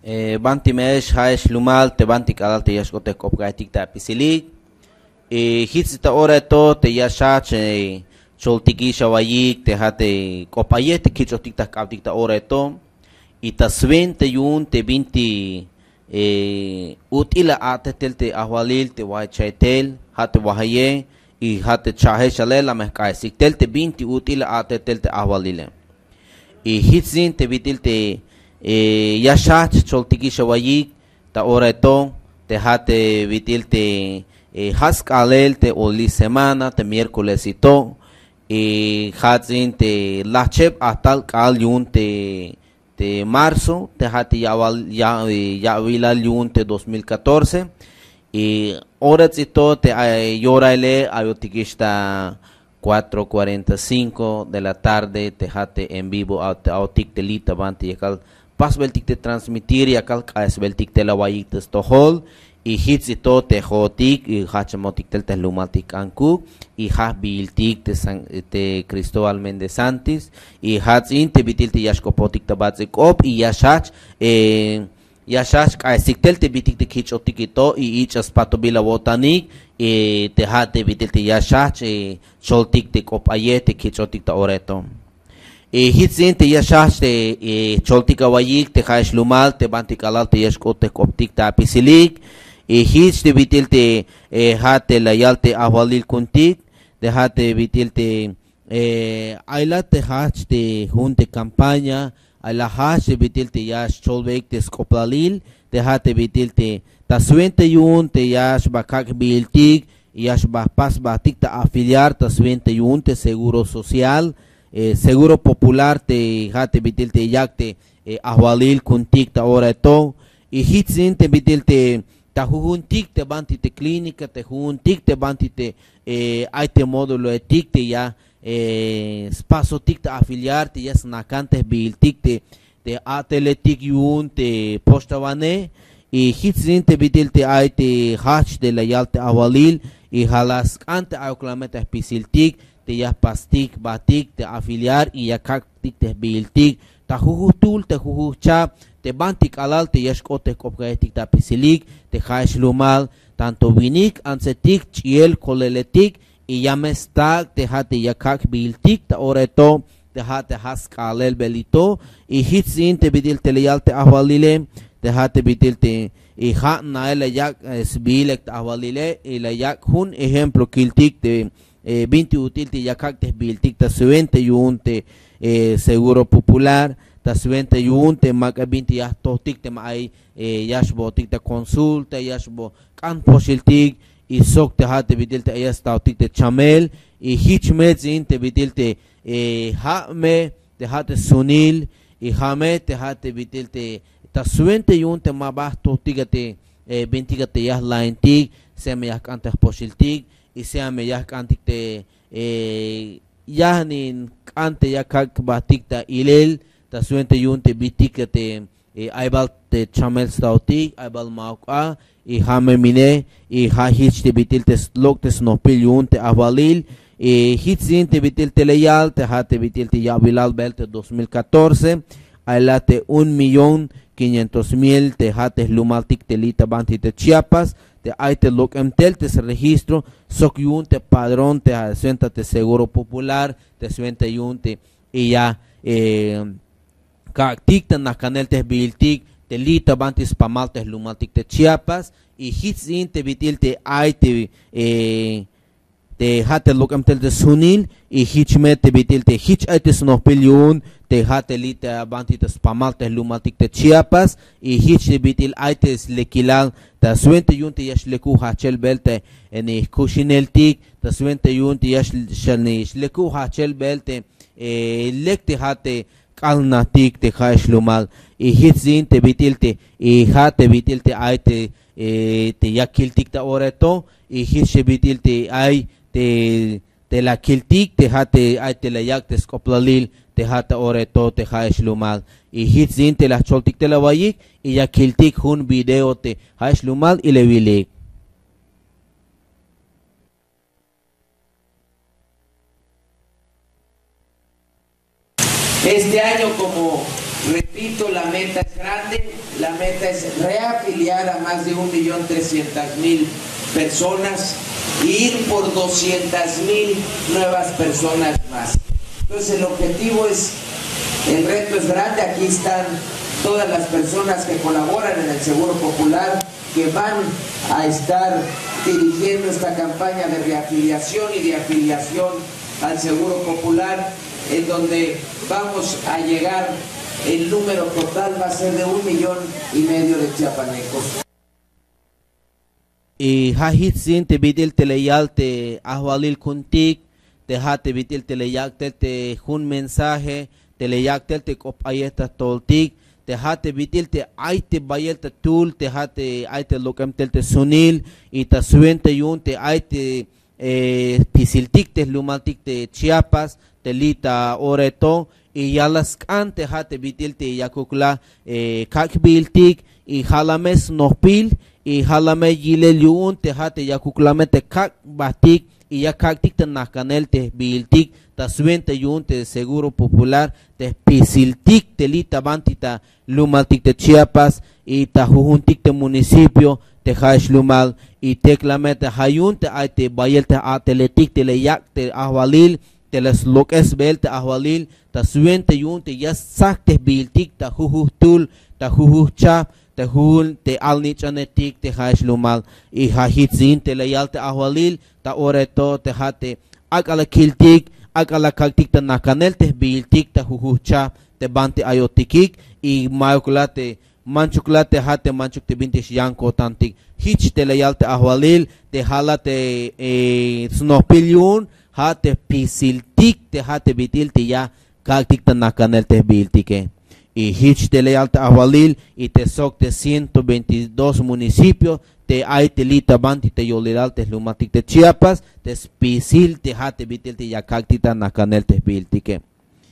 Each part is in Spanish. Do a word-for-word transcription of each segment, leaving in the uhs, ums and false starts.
banti mesh haesh lumal te banti kadal te yashko te kopgaitik ta pisilik hitsi ta ora to te yashach choltiki shawayik te hate kopayet te kichotik ta kautik ta ora to itasven te yun te binti utila atetel te ahwalil te waichaitel hate wahaye y hate chahe shalela mehkaisik tel te binti utila atetel te ahwalile y hitzin te bitil te Eh, yashach choltiki shawayik ta ora to te hate vitil te eh, haskalel te oli semana te miércoles y to y hatzin te lachep atal kal yun te te marzo te hate yawal ya yawila yun te dos mil catorce y ora to te yorale ayotikista cuatro cuarenta y cinco de la tarde te hate en vivo autik te lita banti yakal pas beltik te transmitir y akal kaes beltik te lawayik te stohol y hitsi to te jotik y hachamotik tel te lumatik anku y ha biltik te te Cristóbal Méndez Santis y hatzin te bitil te yashkopotik te batzik op y yashach eh yashach kaesik tel te bitik te kichotik to y ichas pato bila botanik y te hate bitil te yashach eh choltik te kopayet te kichotik te oreto e hitzin te yashach te e choltika wayik te khaish lumal te bantik alal te yashko te koptik ta pisilik e hitz te bitil te e hate la yalte ahwalil kuntik te hate bitil te e ayla te hach te junte campaña ayla hach te bitil te yash cholbek te skoplalil te hate bitil te ta suente yun te yash bakak biltik yash pas batik ta afiliar ta suente yun te seguro social Eh, seguro popular te hate bitil te yakte eh, ahwalil kuntik ta ora to y hitzin te bitil te ta juntik te banti te clínica te juntik te banti te eh, hay te módulo etik te ya eh, spaso tik te afiliar te ya snakantes biltik te te atletik yun te postavane y hitzin te bitil te hay te hach de la yalte ahwalil y halas ante ayoklameta pisiltik te ya pastik batik te afiliar y ya kaktik te biltik ta jujutul te jujuchap te bantik alal te yashko te kopgaetik ta pisilik te khaish lumal tanto vinik ansetik chiel koleletik y ya mestak te hate ya kak biltik ta oreto te hate haskalel belito y hitzin te bidil te leyal te ahwalile te hate bidil te y ha naele yak sbilek te ahwalile y la yak hun ejemplo kiltik te Eh, binti util te yakak te biltik ta suente yunte eh, seguro popular ta suente yunte maka binti ya tohtik te maay eh, yashbo tik te consulta yashbo kan poshiltik y sok te hate bitil te ayas tautik te chamel y hichmet zin te bitil te eh, hame te hate sunil y hame te hate bitil te ta suente yunte ma bah tohtik te eh, binti te yas laintik se me yak antes poshiltik y sea me ya kantik te eh, ya nin kante ya kak batik ta ilel ta suente yunte bitik te eh, aibal te chamel stautik aibal mauka y hame mine y ha hich te bitil te slok te snopil yunte avalil y hich zin te bitil te leyal te ha te bitil te yabilal belte dos mil catorce ailate un millón quinientos mil te ha te lumaltik te lita banti te Chiapas te hay te loc emtel te se registro sok yun te padrón te suenta te seguro popular te suenta yun te y ya eh, kaktik te nakanel te biltik te lita bantis pamal te lumaltik te Chiapas y hitzin te bitil te hay te eh, te hate loc emtel te sunil y hichmet te bitil te hich ay te snopil yun te hate lita banti te spamal te lumaltik te Chiapas y hich te bitil ay te lekilal ta suente yun te yash leku hachel belte eni kushineltik ta suente yun te yash shalni leku hachel belte e lekte hate kalnatik te khaish lumal y hitzin te bitil te y hate bitil te ay te e te yakiltik ta oreto y hich bitil te ay te te la kiltik te hate ay te la yak te skoplalil te hata oreto te khaish lumal y hitzin te la choltik te la wayik y ya kiltik hun video te khaish lumal y le wilik. Este año, como Repito, la meta es grande, la meta es reafiliar a más de un millón trescientas mil personas e ir por doscientas mil nuevas personas más. Entonces el objetivo es, el reto es grande. Aquí están todas las personas que colaboran en el Seguro Popular, que van a estar dirigiendo esta campaña de reafiliación y de afiliación al Seguro Popular, en donde vamos a llegar, el número total va a ser de un millón y medio de chiapanecos. Y hahit sin te bidil te leyal te ahwalil kuntik, te ha te bidil te leyak te te un mensaje, te leyak te te kopayeta toltik, te ha te bidil te ay te bayel te tul, te ha te ay te lokam te te sunil, y te suente yun te ay te eh, pisiltik te lumaltik te Chiapas, te lita oreto, y ya las can te ha te bidil te yakukla eh, kakbiltik, y jalames nohpil, y jalame yile yun te ha te yakuklame te kak batik, y ya kaktik te nakanel te biltik, ta suente yun te Seguro Popular, te pisiltik te lita bantita lumaltik te Chiapas, y ta jujuntik te municipio, te haish lumal, y te clame te hayun te ay te bayel te ateletik te leyak te ahwalil, te les lokes bel te ahwalil, ta suente yun te ya sak te biltik ta jujuh tul, ta jujuh chap, te hul te alnichanetik te haish lumal, y hahit zin te leyal te ahwalil, ta oreto te hate akala kiltik, akala kaktik te nakanel te biltik ta jujuh chap, te bante ayotikik, y mayukla te manchukla te hate manchuk te bintish yanko tantik, hich te leyal te ahwalil, te hala te eh, snopilyun, hate pisiltik te hate bitil te ya kaktik te nakanel te biltike. Y hich te leyal te ahwalil, y te sok te ciento veintidós municipios, te ay te lita banti te yoliral te lumatik te Chiapas, te spisil te hate bitil te ya kaktik te nakanel te biltike.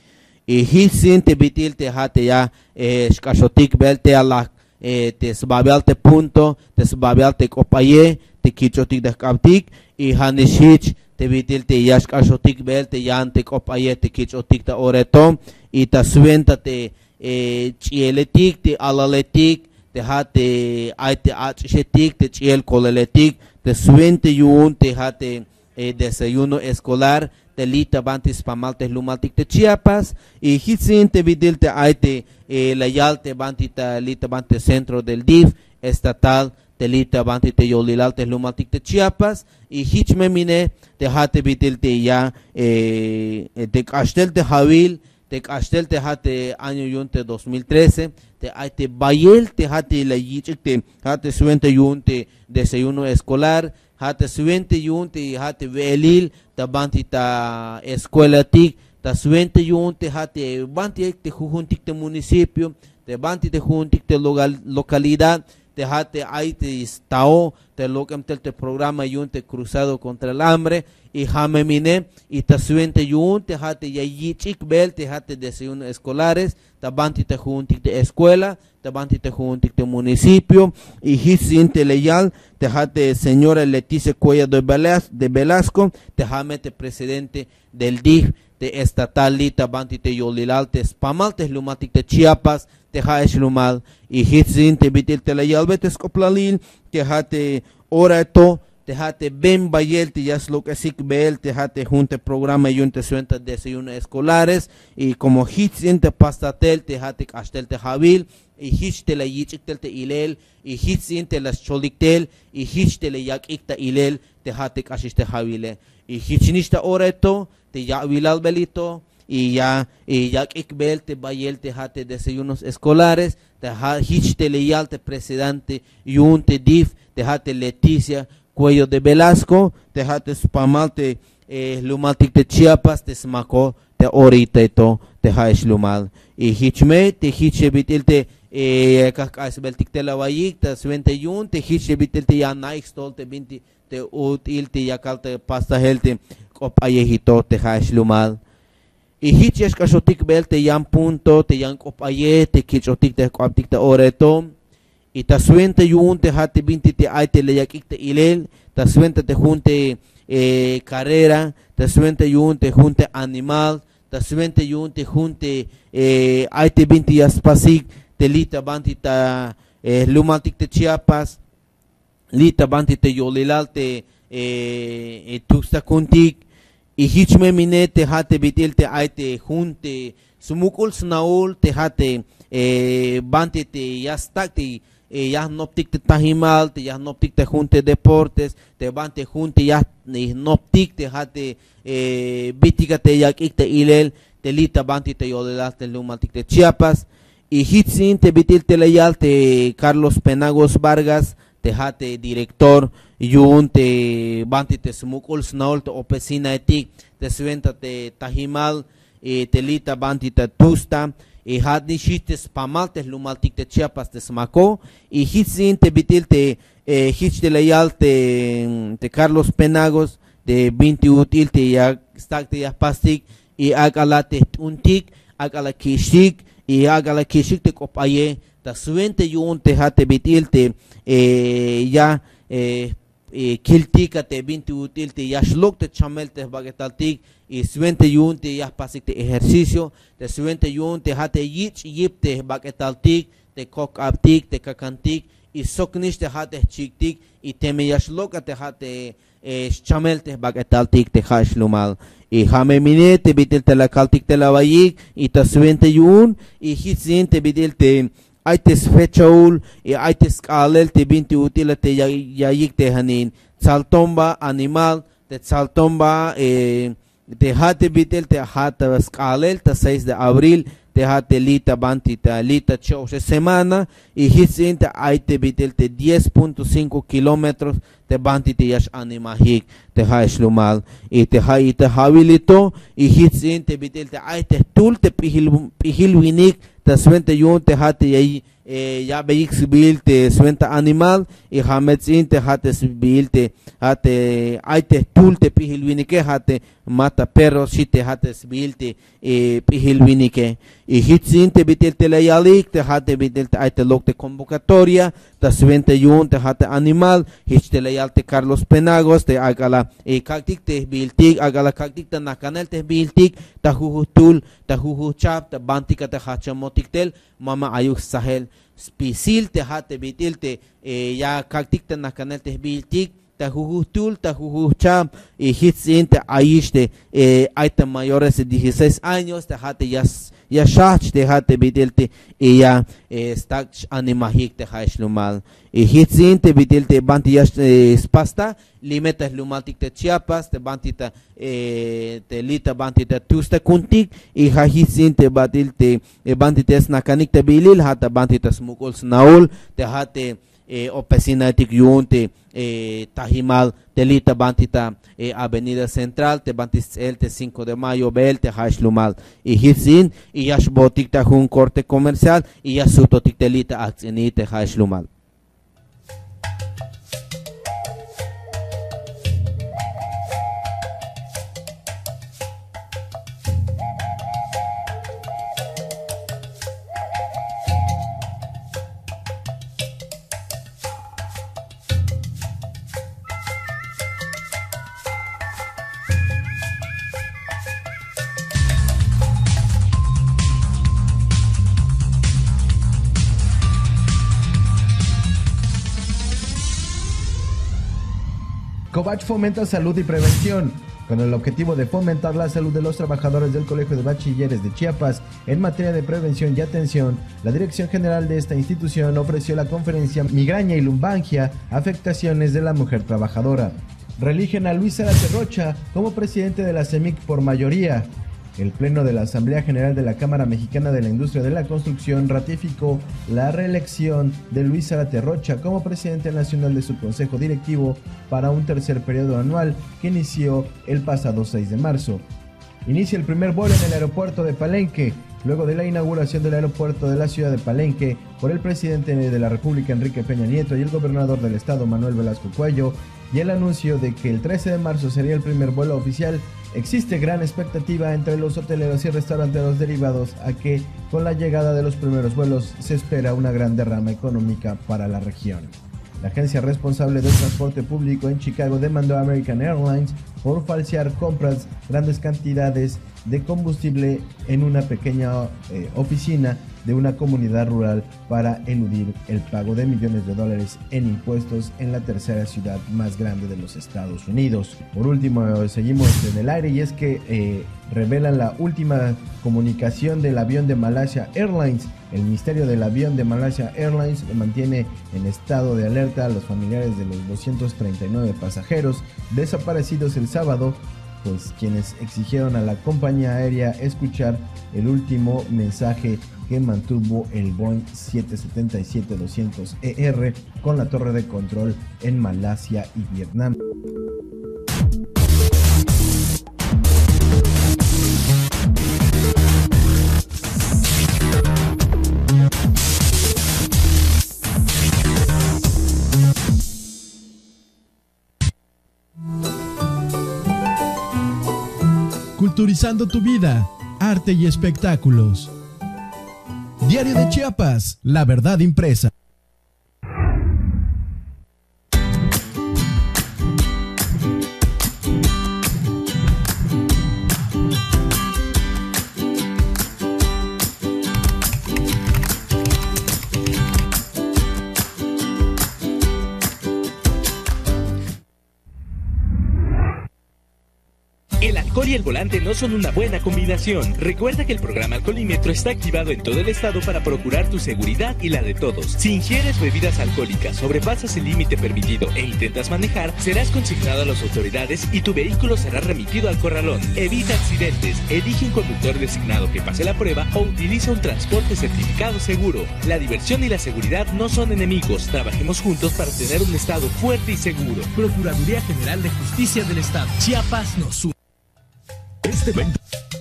Y hich sin te bitil te hate ya eh, shkashotik bel te ala eh, te sbabial te punto, te sbabial te kopaye, te kichotik de kaptik, y hanish hich te bitil te ya shkashotik bel te yan te kopaye, te kichotik te oreto, y ta suenta te eh, chieletik te alaletik, te hate ay te achetik te chiel koleletik, te suente yun te hate eh, desayuno escolar, te lita bantis pamaltes lumaltik te Chiapas, y hitsin te vidil te ay te eh, layal te bantita lita bante centro del D I F estatal, te lita banti te yolilal te lumaltik te Chiapas, y hich me mine te hate vidil te ya eh, te castel te Javil, te castel te hate año yunte dos mil trece, te ay te bayel te hate la yichik te hate suente yunte desayuno escolar, hate suente yunte hate velil, ta banti ta escuela tik, ta suente yunte hate banti te jujuntik te municipio, te banti te jujuntik te local, localidad, te hate ay te estao, te locam tel te programa yunte cruzado contra el hambre, y jame mine, y ta suente yunte hate ya yichik bel, te hate desayuno escolares, ta banti te jujuntik te escuela, te banti te jujuntik te municipio, y hitsin te leyal, te hate señora Leticia Cuellar de, Velas, de Velasco, te jame te presidente del D I F, te estatal lita banti te yolilal, te spamal te lumatik te Chiapas, te haesh lumal, y hitsin te bitil te leyal betes koplalil, te hate orato, te hate ben bayel, te yas lo que sik bel, te hate junte programa y te suenta desayuno escolares, y como hitsin te pastatel, te hate kastel te Javil, y hich te la yichik tel te ilel, y hitsin te las choliktel, y hich te la yakik te ilel, te hate kashish te Javile, y hichnishta orato, te ya vilal belito, y ya y ya ikbel te bayel te hate desayunos escolares, te hich te leyal te presidente yun te D I F, te hate Leticia Cuellar de Velasco, te hate spamal te eh, lumaltik te Chiapas, te smako te orita to te haish lumal, y hichme te hiche bitil te eh kakas beltik te lawayik te suente yun te hiche bitil te ya naik stol te binti te util te yakal te pasta helte kopayehito te haish lumal. Y hiches kashotik bel te yan punto, te yan kopaye, te kichotik te koptik te oreto, y ta suente yun te hate binti te ay te leyakik te ilel, ta suente te junte eh, carrera, te suente yun te junte animal, ta suente yun te junte eh, aite binti yaspasik te lita banti ta eh, lumaltik te Chiapas lita banti te yolilal te eh, tuxta kuntik y hichme mine te hate bitil te aite junte sumukul snaul te hate eh, banti te yastak te eh, ya noptik te tahimal te ya noptik te junte deportes te bante junte ya noptik te hate eh, bitika te yakik te ilel te lita banti te yolilal te lumaltik te Chiapas y hitsin te bitil te leyal te Carlos Penagos Vargas te hate director yun te banti te smukul snaul te opesina etik te suenta te tahimal e te lita banti te tusta e hat ni shites pamal te lumaltik te Chiapas te smako y hitsin te bitil te eh, hit te leyal te, te Carlos Penagos de binti util te ya stak te ya pastik y agala te untik agala kishik y agala kishik te kopaye ta suente yun te hate bitil te eh, ya eh, eh, kiltika te binti util te yashlok te chamel te bagetaltik y suente yun te ya pasik te ejercicio te suente yun te hate yich yip te bagetaltik te kok aptik te kakantik y soknish te hate chiktik y te me yashlok te hate eh, chamel te bagetaltik te hashlumal y jame mine te bitil te la kaltik te la bayik y te suente yun y hitzin te bitil te aites fechaul y aites kalel te binti utila te yayik te hanin saltomba animal te saltomba eh, te hate bitel te hata kalel te seis de abril te hate lita banti te lita chose semana y hitzin te aite bitel te diez punto cinco kilómetros te banti te yash animahik te haishlumal y te ha y te habilito y hitzin te bitel te aite tul te pihil pihil winik te suente yun te hate yai eh, ya beik sibil te suente animal y hametzin te hate sibil te hate aite tul te pihil winike hate mata perros si te hate sibil te eh, pihil winike y hitzin te bitel te layalik te hate bitel te aite lok te convocatoria te suente yun te hate animal hich te layal te Carlos Penagos te agala e kaktik te biltik agala kaktik te nakanel te biltik ta huhutul ta huhuchap te bantika te hachamotik tel mama ayuk sahel spisil te hate bitil te eh, ya kaktik te nakanel te biltik ta huhutul ta huhuchap y hitzin te aish te eh, aita mayores de dieciséis años te hate yas ya shach te hate bitil te e ya eh, stak animahik te haishlumal y hitzin te bitil te banti ya eh, spasta limeta lumaltik te Chiapas te banti te eh, te lita banti te tusta kuntik y ha hitzin te batil te eh, banti te snakanik te bilil hata banti te smukul snaul te hate eh, opesinatik yun te eh, tahimal te lita bantita eh, avenida central te bantis el te cinco de mayo bel te hashlumal y hitzin y yash botik ta un corte comercial y yash sutotik te lita aktsini te hashlumal. Covach fomenta salud y prevención. Con el objetivo de fomentar la salud de los trabajadores del Colegio de Bachilleres de Chiapas en materia de prevención y atención, la Dirección General de esta institución ofreció la conferencia Migraña y Lumbalgia, afectaciones de la mujer trabajadora. Reeligen a Luis Zárate Rocha como presidente de la CEMIC por mayoría. El Pleno de la Asamblea General de la Cámara Mexicana de la Industria de la Construcción ratificó la reelección de Luis Zárate Rocha como presidente nacional de su Consejo Directivo para un tercer periodo anual que inició el pasado seis de marzo. Inicia el primer vuelo en el aeropuerto de Palenque, luego de la inauguración del aeropuerto de la ciudad de Palenque por el presidente de la República Enrique Peña Nieto y el gobernador del estado Manuel Velasco Cuello, y el anuncio de que el trece de marzo sería el primer vuelo oficial. Existe gran expectativa entre los hoteleros y restauranteros derivados a que, con la llegada de los primeros vuelos, se espera una gran derrama económica para la región. La agencia responsable del transporte público en Chicago demandó a American Airlines por falsear compras grandes cantidades de combustible en una pequeña eh, oficina de una comunidad rural para eludir el pago de millones de dólares en impuestos en la tercera ciudad más grande de los Estados Unidos. Por último, seguimos en el aire y es que eh, revelan la última comunicación del avión de Malaysia Airlines. El Ministerio del Avión de Malaysia Airlines mantiene en estado de alerta a los familiares de los doscientos treinta y nueve pasajeros desaparecidos el sábado, pues quienes exigieron a la compañía aérea escuchar el último mensaje que mantuvo el Boeing siete siete siete doscientos E R con la torre de control en Malasia y Vietnam. Culturizando tu vida, arte y espectáculos. Diario de Chiapas, la verdad impresa. El alcohol y el volante no son una buena combinación. Recuerda que el programa Alcoholímetro está activado en todo el estado para procurar tu seguridad y la de todos. Si ingieres bebidas alcohólicas, sobrepasas el límite permitido e intentas manejar, serás consignado a las autoridades y tu vehículo será remitido al corralón. Evita accidentes, elige un conductor designado que pase la prueba o utiliza un transporte certificado seguro. La diversión y la seguridad no son enemigos. Trabajemos juntos para tener un estado fuerte y seguro. Procuraduría General de Justicia del Estado. Chiapas nos une. Este evento.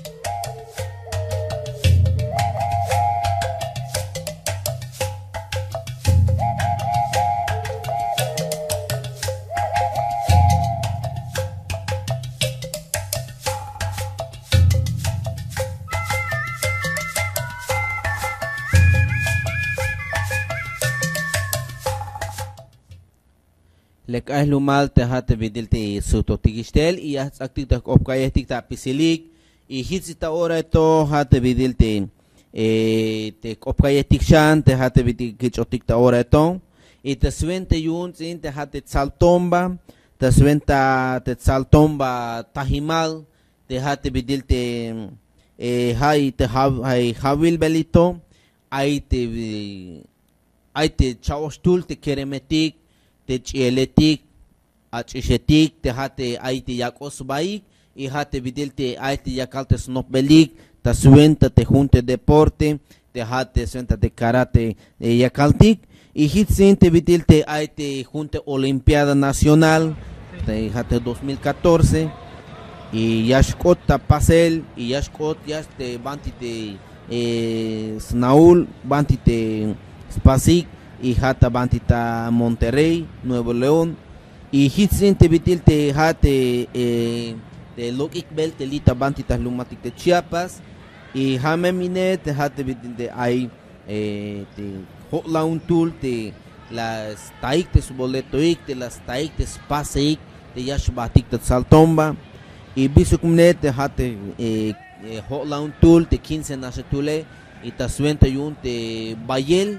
Lek ay lumal te hate vidil te suto tigistel y as aktik ta opkaya tik ta pisilik y hitsita ora to hate vidil te eh te opkaya tikshan te hate vidil kichotik ta ora to y te svente yun sin te hate saltomba te sventa te saltomba tahimal te hate vidil te eh hay te hay havil belito hay te hay te chawstul te keremetik te chieletik achichetik te hate aite yakos baik y hate vidilte aite yakalte snopbelik te suenta te junte deporte te hate suenta de karate yakaltik y hitsin te vidilte aite junte olimpiada nacional te hate dos mil catorce y yashkot ta pasel y yashkot yaste bantite eh, snaul bantite spasik y hata bantita Monterrey, Nuevo León y hitsin te bitil te hate eh, de lokik bel te lita bantita lumatik de Chiapas y hame mine te hate bitil de ay eh, te hotla un tool te las taik te suboletoik te las taik te spaseik te yashbatik te saltomba y bisukumne te hate eh, eh, hotla un tool te quince nasetule y ta suenta yun te bayel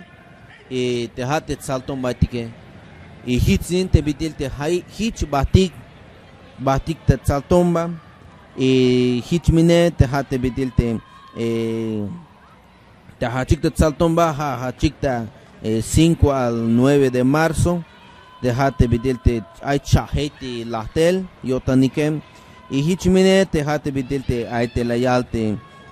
e te hate salton batike e hitzin te bitil te hai hich batik batik te saltomba e hich mine te hate bitil te e te hachik te saltomba ha hachik ta cinco al nueve de marzo te hate bitil te ai chaheti lahtel yotanikem e hich mine te hate bitil te ai te layalte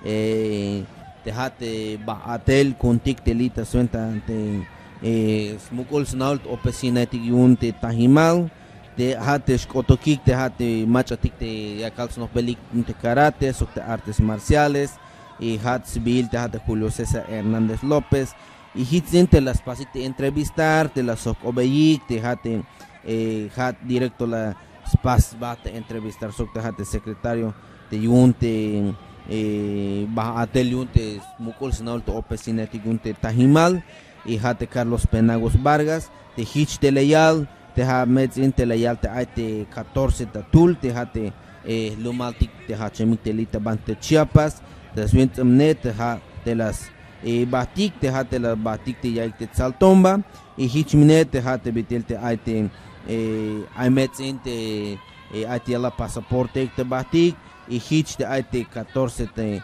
e te hate baatel kuntik telita suenta te eh smukol snault opesinatik yun te tahimal te hate skotokik te hate machatik te yakals no belik te karate sok te artes marciales y hat civil te hate Julio César Hernández López y hitzin te las pasik te entrevistar te las sok obeyik te hate eh hat directo la spas bate entrevistar sok te hate secretario te yun te eh ba atel yunte mukol snault opesinatik yunte tahimal y hate Carlos Penagos Vargas te hich de leyal te ha metzin te la yalte aite catorce tatul te hate eh, lumaltik te ha chemitelita bante Chiapas te suentamne te ha te las eh, batik te ha te las batik te yaite Tzaltomba y hichmine te ha te bitelte aite eh, ay metzin te eh, aite la pasaporte te batik y hich te aite catorce te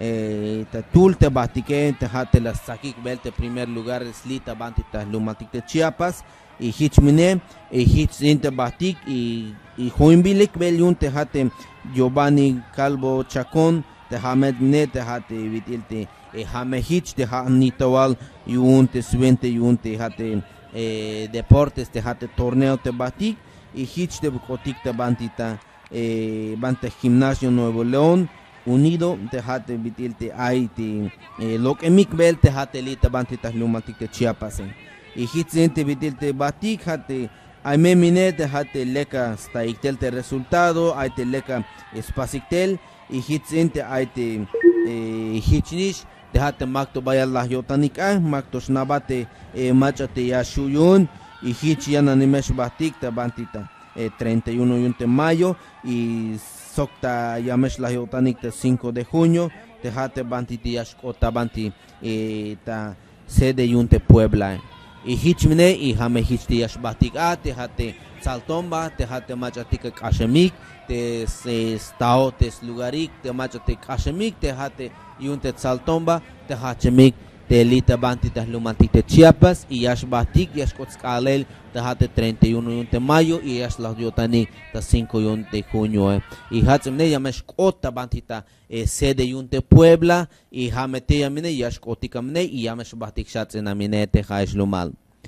eh, tatul te batike te ha te las sakik belte primer lugar slita bantita lumaltik te Chiapas y hichmine y hich inte batik y y Joinbilik beliun te hate Giovanni Calvo Chacón te hamed ne te hate vitilte e hame hich te ha nitawal yun te suente yun te hate eh, deportes te hate torneo te batik y hich te bukotik te bantita eh, bante Gimnasio Nuevo León Unido te hate vitilte ay te eh, lo que mikbel te hate lita bantita lumatik te Chiapas y hitzente vitilte batik hate ay me minete hate leka sta iktelte resultado ay te leka espasiktel y hitzente ay te eh, hichnish te hate makto bayallah yotanik ay makto snabate eh, machate ya shuyun y hich yana nimesh batik ta bantita eh, treinta y uno de mayo y sokta yamesh la yotanik te cinco de junio te hate bantiti yashkota banti eh, ta sede yunte Puebla y hichmine y hame hichti yashbatik a te hate Tzaltomba te hate machatik kashemik te se stao te lugarik te machatik kashemik te hate yunte Tzaltomba te hachemik te lita banti te lumantik te Chiapas y yashbatik yashkotskalel te hate treinta y uno de mayo y yashlah yotani te cinco de junio eh. y hachmine yameshkota bantita eh, sede yunte Puebla y hamete yamine yashkotikamne y yameshbatik shatzenamine te haishlumal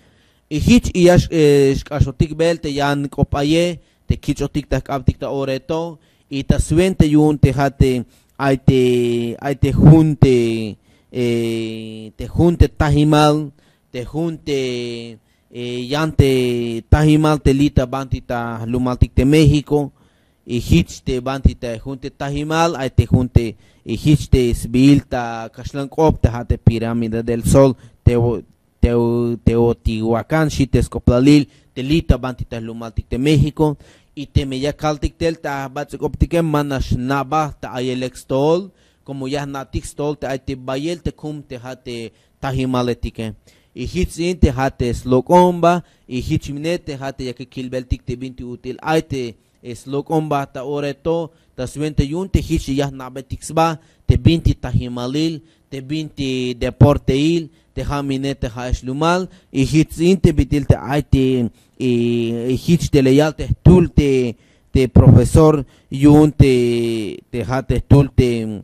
y hich y yash shkashotik bel te yan kopaye te kichotik te kaptik te oreto y te suente yunte hate ay te ay te junte eh, te junte tahimal te junte eh, yante tahimal te lita bantita lumaltik te México y hich te bantita junte tahimal ay te junte y hich te sbilta kashlankop te hate pirámide del sol te Teotihuacán Xitescoplalil te lita bantita lumaltik te México y te meyakaltik tel ta batzikoptike manash naba ta ayelextol como ya natixtol te aite bayel te kum te hate tahimaletike y hitzin te hate slokomba y hichmine te hate ya que kilbeltik te binti util aite slokomba ta oreto ta suente yun te hich ya nabetixba te binti tahimalil te binti deporteil te hamine te haishlumal y hitzin te bitil te aite y hich te leyal te tul te te profesor yun te te hate tul te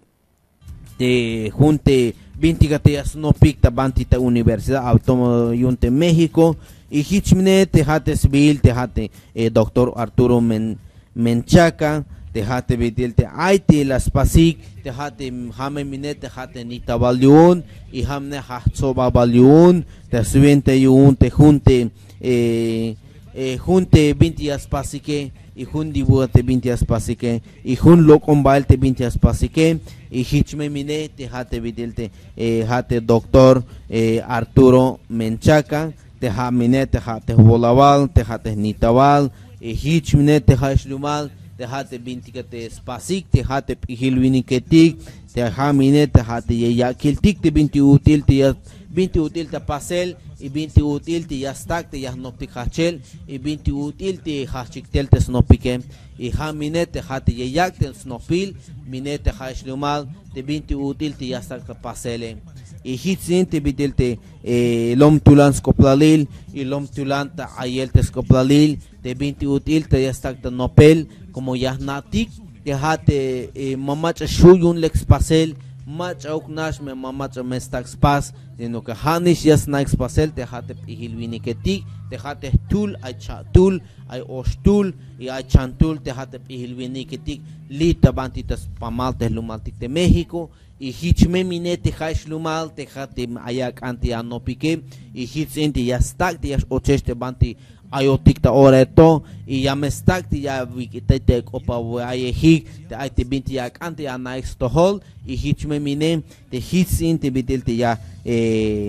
te junte bintigate asnopik ta bantita Universidad Autónoma yun te México y hichmine te hate civil te hate eh, doctor Arturo Men, Menchaca te hate bitil te aite las pasik te hate hame mine te hate nita baliun y hamne hachtsoba baliun te suente yun te junte eh, eh, junte bintias pasike y jun dibuate bintias pasike y jun lokombal te bintias pasike y hichme mine te hate bitil te eh, hate doctor eh, Arturo Menchaca te hamine te hate volabal te hate nitabal y hichmine te haishlumal te hate bintikate spasik te hate hilwiniketik te hamine te hate yakiltik te binti util te binti util te pasel y binti util te yastak te yahnoptik hachel y binti util te hachiktel te snopike y hamine te hate yak te snopil mine te haishlumal te binti util te yastak te pasele y hitzin te bitil te eh, lom tulan skoplalil y lom tulan te ayel te skoplalil te binti util te yastak te nopel como yahnatik te hate eh, mamacha shuyun lex pasel mach auknash me mamacha mestax pas sino que hanish yasnax pasel te hate ihilwiniketik te hate tul ay chatul ay ostul y ay chantul te hate ihilwiniketik lita bantitas pamaltes lumaltik de México y hichme minete haish lumal te hate ayak anti anopike y hits inti yastak te yash ocheste banti ayotik ta oreto y yamestak te ya wikite te kopa ayehik te aite binti yak anti anaix tohol y hichme mine te hits inti bitil te ya eh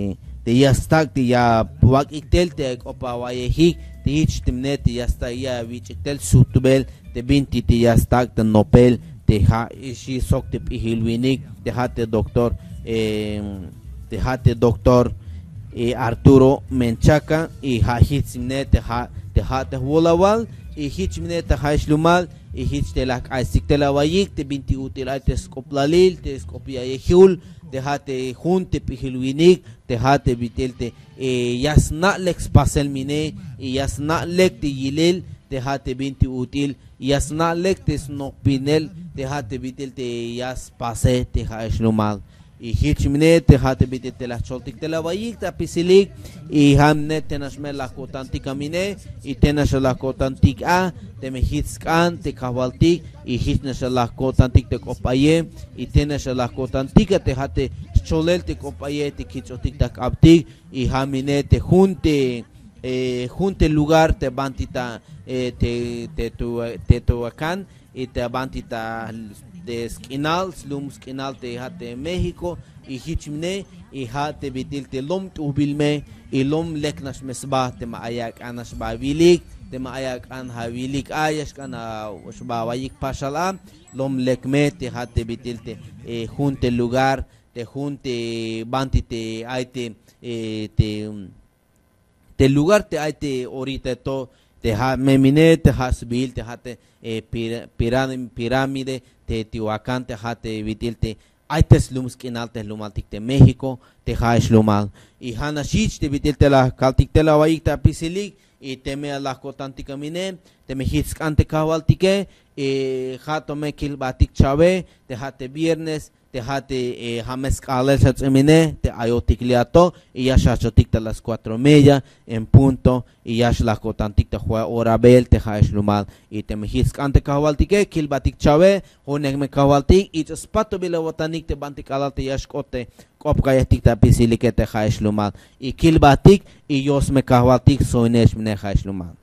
te ya stak te ya wak iktel te opa wayehik te hich timne te ya sta ya wich iktel sutubel te binti te ya stak te nopel te ha ishi sok te pihilwinik te ha te doctor eh, te ha te doctor eh, Arturo Menchaca y ha hitzimne te ha te ha te wolawal y hitzimne te ha ishlumal y hitz te lak aisik te la wayik te binti util ay te skoplalil te skopia yehul te ha te hun te pihilwinik te ha te bitel te eh, yasna lex pasel mine y yasna lek te yilil te ha te binti util yasna lek te snopinel te ha te bitel te yas pase te ha ishlumal y hichmine te ha te bitel te la choltik te la wayik te pisilik y hamne te nashme la kotantik amine y te nash la kotantik a te me hitskan te kavaltik y hitnash la kotantik te kopaye y te nash la kotantik te ha te cholel te kopaye te kichotik te kaptik y hamine te junte eh, junte lugar te bantita eh, te te tu te tu akan y te bantita de skinal slum skinal te hate México y hichmne y hate bitil te lom tubilme y lom leknash mesbah te maayak anash bawilik te maayak an hawilik ayash kana shba wayik pashala lom lekme te hate bitil te eh, junte lugar te junte banti te aite eh, te te lugar te aite ahorita to te ha memine te hasbil te hate eh, pir, piramide pirámide te Teotihuacán te ha te bitil te aites lums kinal te lumaltik te México te ha shlumal y hanashich te bitil te la kaltik te la wayik te pisilik y te me la kotantik amine te me hitskan te kawaltike e ha to me kil batik chave te ha te viernes te hate eh, hames kalel emine te ayotik liato y ya shachotik te las cuatro media en punto y ya la kotantik te jua hora bel te ha shlumal y te me hiskan te kawaltike kil batik chave honek me kawaltik y te spato bile wotanik te bantik alalte yashkote kopkayatik te pisilike te ha shlumal y kil batik y yos me kawaltik soinesh mine ha shlumal